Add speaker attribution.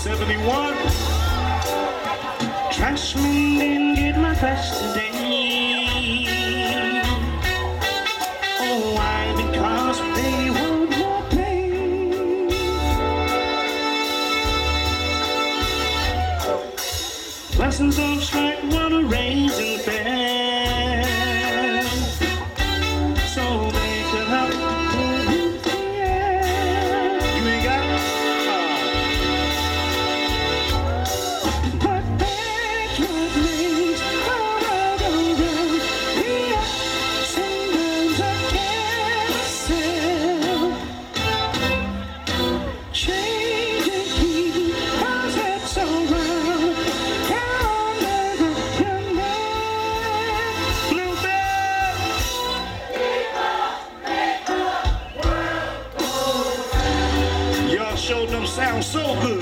Speaker 1: 71. Trashman didn't get my trash today. Oh, why? Because they want more pay. Lessons of strike wanna raise and bear. So make it up. You ain't got it? But that's what makes all the go round. Yeah, sometimes I can't sell. Change and keep our heads around. Down the young man. Bloomfield. Y'all showed them sound so good.